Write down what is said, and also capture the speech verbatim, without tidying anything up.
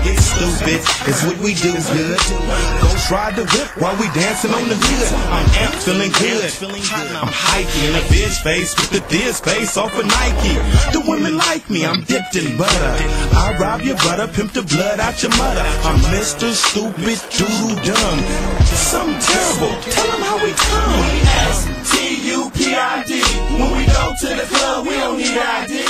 get stupid. It's what we do good. Ghost ride the whip while we dancing on the hood. I'm amped, feeling good. I'm hiking in a bitch face with the Thiz face off of Nike. The women like me, I'm dipped in butter. I rob your brother, pimp the blood out your mother. I'm Mister Stupid Doodle Dumb. Something terrible, tell him how we come. S T U P I D. When we go to the club, we don't need I D.